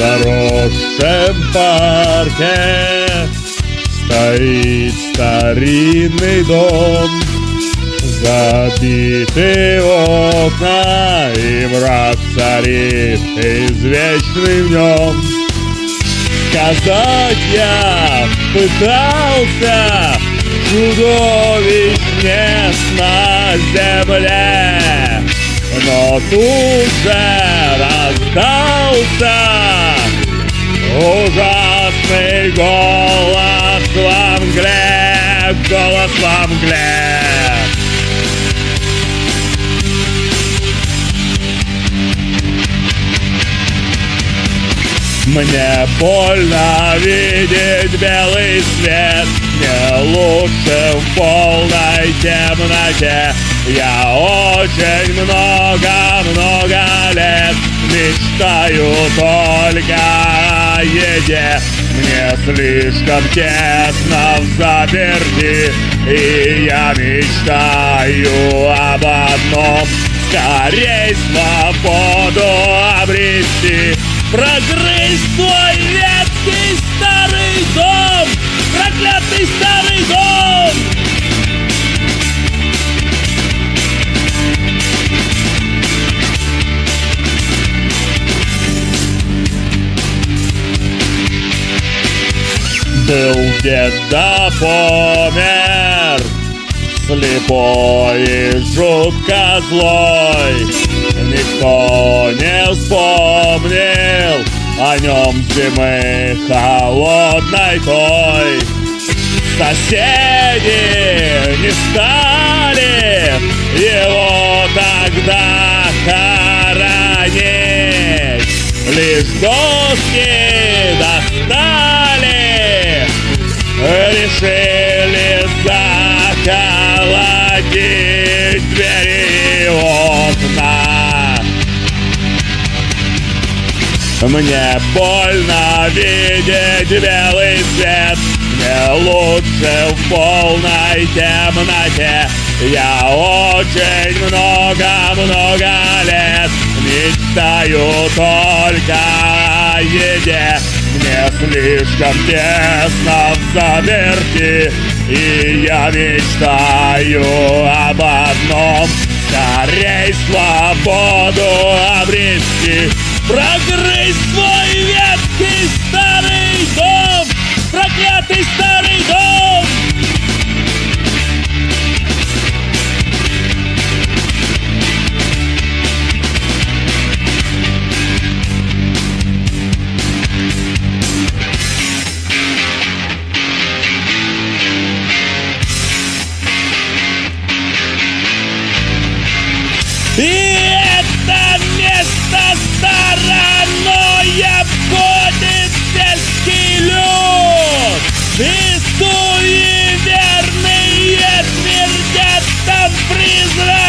заросшем парке стоит старинный дом, забитые окна, и мрак царит извечный в нем. Сказать я пытался, чудовищ нет на земле, но тут же раздался ужасный голос во мгле, голос во мгле. Мне больно видеть белый свет, мне лучше в полной темноте. Я очень много лет мечтаю только о еде. Мне слишком тесно в заперти, и я мечтаю об одном: скорей свободу обрести, прогрызть свой ветхий старый дом, проклятый старый дом. Был дед да помер, слепой и жутко злой. Никто не вспомнил о нем зимы холодной той. Соседи не стали его тогда хоронить, лишь доски достали, решили заколотить двери и окна. Мне больно видеть белый свет, мне лучше в полной темноте. Я очень много лет мечтаю только о еде. Мне слишком тесно в заперти, и я мечтаю об одном: скорей свободу обрести, прогрызть свой ветхий старый дом, проклятый старый дом. И это место стороной обходит сельский люд, и суеверные смердят там призрак.